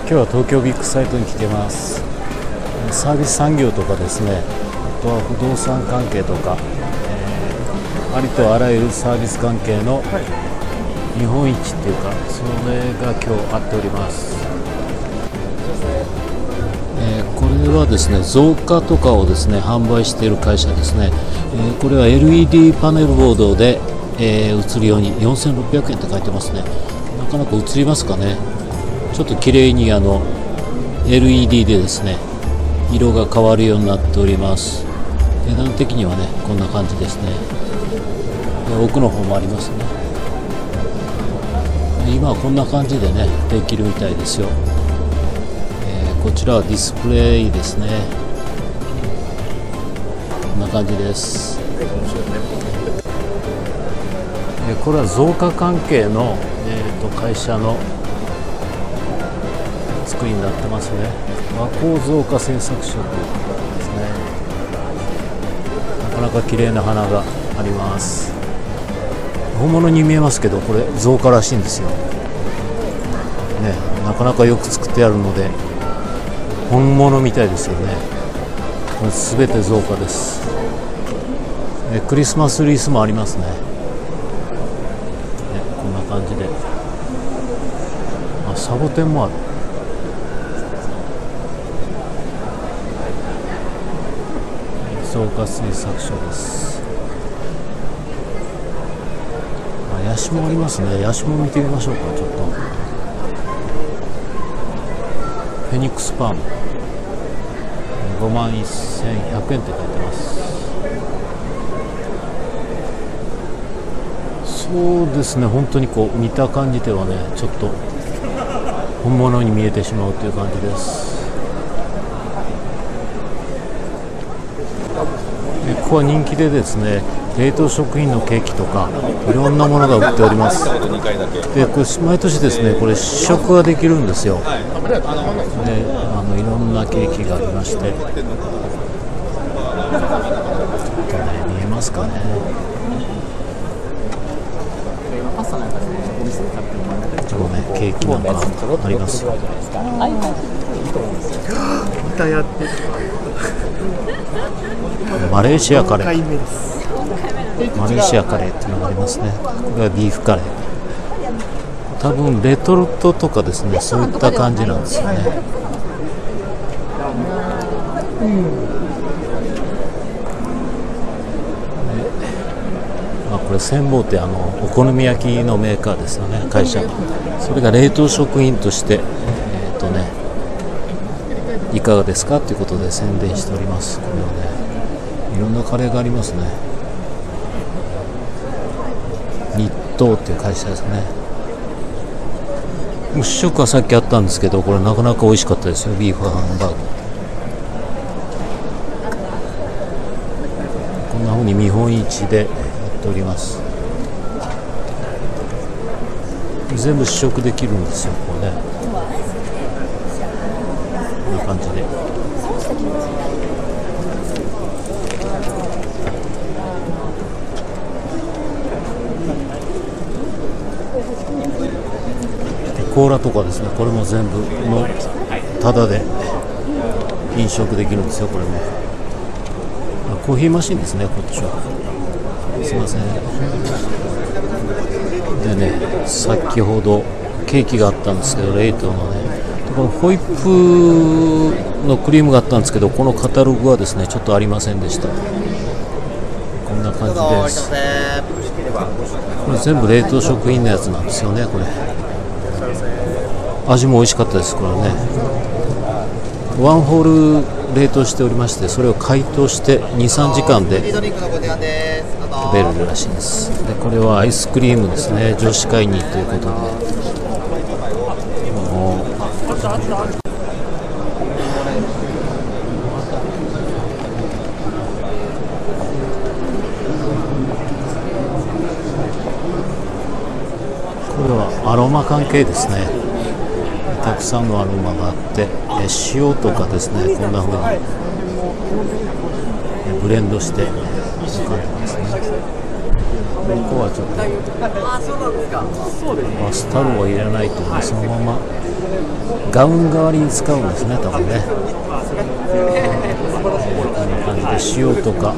今日は東京ビッグサイトに来てます。サービス産業とかですね、あとは不動産関係とか、ありとあらゆるサービス関係の見本市っていうか、それが今日あっております。これはですね、造花とかをですね販売している会社ですね。これは LED パネルボードで、映るように4600円って書いてますね。なかなか映りますかね。ちょっと綺麗にLED でですね色が変わるようになっております。値段的にはねこんな感じですね。奥の方もありますね。今はこんな感じでねできるみたいですよ。こちらはディスプレイですね。こんな感じです。これは造花関係の、会社の作りになってますね。和光造花製作所ということですね。なかなか綺麗な花があります。本物に見えますけど、これ造花らしいんですよ、ね、なかなかよく作ってあるので本物みたいですよね。これ全て造花です。クリスマスリースもありますね。こんな感じで、サボテンもある。造花製作所です。ヤシもありますね。ヤシも見てみましょうか。ちょっとフェニックスパーム51,100円って書いてます。そうですね、本当にこう見た感じではねちょっと本物に見えてしまうという感じです。ここは人気でですね、冷凍食品のケーキとかいろんなものが売っております。でこれ毎年ですねこれ試食ができるんですよ。でいろんなケーキがありまして、ちょっとね見えますかね。ちょっとねケーキなんかありますよ。マレーシアカレー、マレーシアカレーっていうのがありますね。これはビーフカレー、多分レトルトとかですね、そういった感じなんですよね。これ千房ってお好み焼きのメーカーですよね、会社。それが冷凍食品としていかがですかということで宣伝しております。これはねいろんなカレーがありますね。日東っていう会社ですね。試食はさっきあったんですけど、これなかなか美味しかったですよ。ビーフハンバーグ、こんな風に見本市でやっております。全部試食できるんですよ、これね。こんな感じで。コーラとかですね、これも全部のタダで飲食できるんですよ。これもコーヒーマシンですね、こっちは。すいません。でね、先ほどケーキがあったんですけど、レイトのね、このホイップのクリームがあったんですけど、このカタログはですねちょっとありませんでした。こんな感じです。これ全部冷凍食品のやつなんですよね。これ味も美味しかったです。これねワンホール冷凍しておりまして、それを解凍して 2,3 時間で食べるらしいです。でこれはアイスクリームですね。女子会にということで、これはアロマ関係ですね。たくさんのアロマがあって、塩とかですね、こんな風にブレンドしている感じですね。 こはちょっとバスタオルを入れないと、そのままガウン代わりに使うんですね、多分ね。こんな感じで塩とか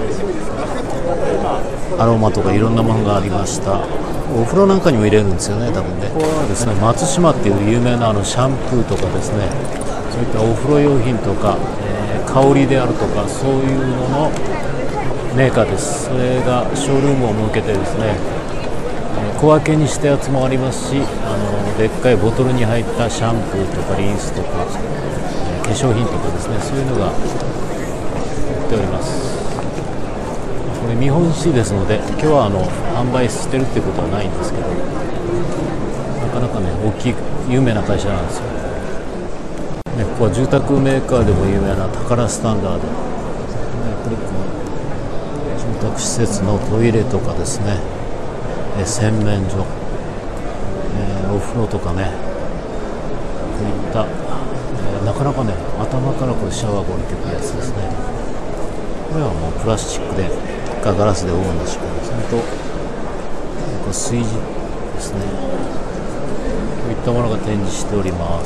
アロマとかいろんなものがありました。お風呂なんかにも入れるんですよね、多分ね。ここはですね、松島っていう有名なシャンプーとかですね、そういったお風呂用品とか、香りであるとか、そういうののメーカーです。それがショールームを設けてですね、小分けにしたやつもありますし、でっかいボトルに入ったシャンプーとかリンスとか、化粧品とかですね、そういうのが売っております。これ見本市ですので、今日は販売してるってことはないんですけど、なかなかね、大きい有名な会社なんですよ。ね、ここは住宅メーカーでも有名なタカラスタンダード、やっぱりこの住宅施設のトイレとかですね、洗面所、お風呂とかね、こういった、なかなかね、頭からこれシャワーが降りてくるやつですね。これはもうプラスチックでガラスで覆うんでしょう。それとこれ炊事ですね。こういったものが展示しております。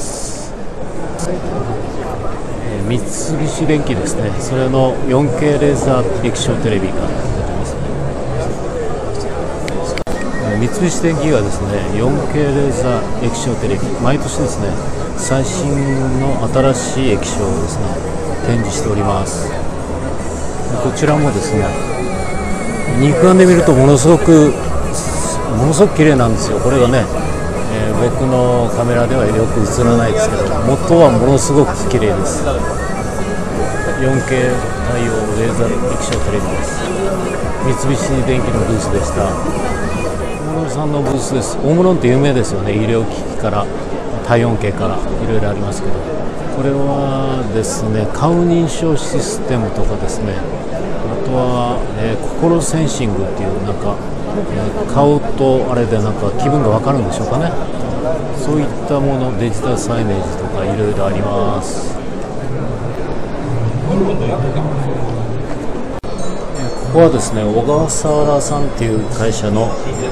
三菱電機ですね。それの 4K レーザー液晶テレビが出てますね。三菱電機がですね 4K レーザー液晶テレビ、毎年ですね最新の新しい液晶をですね展示しております。こちらもですね肉眼で見るとものすごく綺麗なんですよ。これがね、僕のカメラではよく映らないですけど、元はものすごく綺麗です。 4K 対応レーザー液晶テレビです。三菱電機のブースでした。大室さんのブースです。大室って有名ですよね。医療機器から体温計からいろいろありますけど、これはですね顔認証システムとかですね、あとは、心センシングっていうなんか、顔とあれでなんか気分が分かるんでしょうかね。そういったもの、デジタルサイネージとかいろいろあります。ここはですね小笠原さんっていう会社の、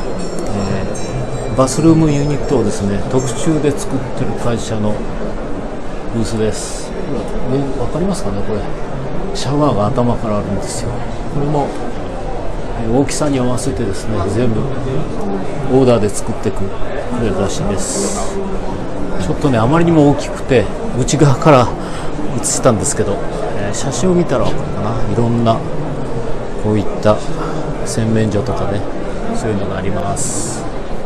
バスルームユニットをですね特注で作ってる会社のブースです。分かりますかね、これシャワーが頭からあるんですよ。これも大きさに合わせてですね全部オーダーで作ってくれるらしいです。ちょっとねあまりにも大きくて内側から映したんですけど、写真を見たら分かるかな。いろんなこういった洗面所とかね、そういうのがあります。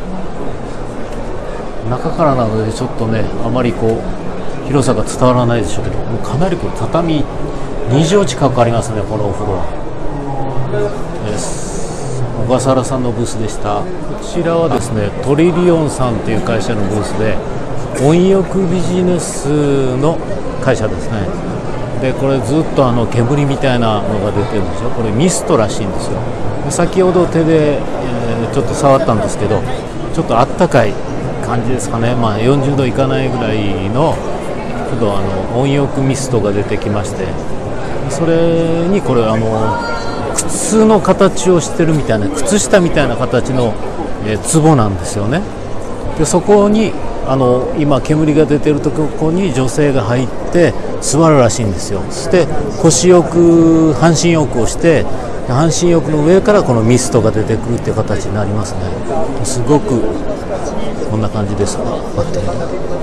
中からなのでちょっとねあまりこう広さが伝わらないでしょうけど、もうかなりこう畳2畳近くありますね、このお風呂は。小笠原さんのブースでした。こちらはですねトリリオンさんという会社のブースで、温浴ビジネスの会社ですね。でこれずっと煙みたいなのが出てるんですよ。これミストらしいんですよ。で先ほど手で、ちょっと触ったんですけど、ちょっとあったかい感じですかね。まあ40度いかないぐらいのちょっと温浴ミストが出てきまして、それにこれ靴の形をしてるみたいな、靴下みたいな形の、壺なんですよね。でそこに今煙が出てるところに女性が入って座るらしいんですよ。そして腰浴、半身浴をして、半身浴の上からこのミストが出てくるっていう形になりますね。すごくこんな感じです。待ってる。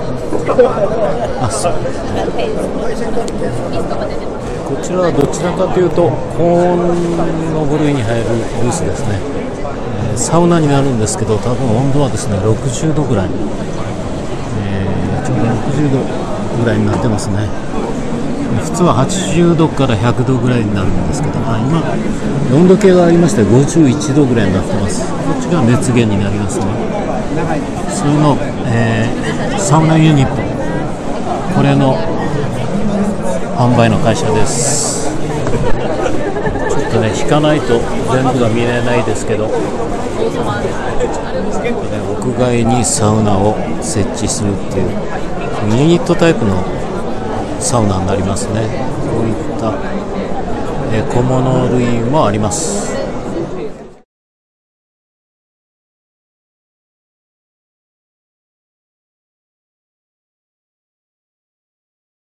こちらはどちらかというと高温の部類に入るブースですね。サウナになるんですけど、多分温度はですね60度ぐらい、ちょうど60度ぐらいになってますね。普通は80度から100度ぐらいになるんですけど、今温度計がありまして51度ぐらいになってます。こっちが熱源になりますね。それの、サウナユニット、これの販売の会社です。ちょっとね引かないと全部が見れないですけど、屋外にサウナを設置するっていうユニットタイプのサウナになりますね。こういった、小物類もあります。